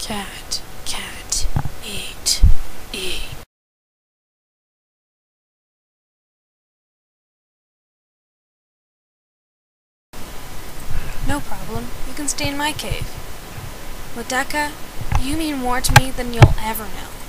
Cat, cat, eat, eat. No problem. You can stay in my cave. Ladeka, you mean more to me than you'll ever know.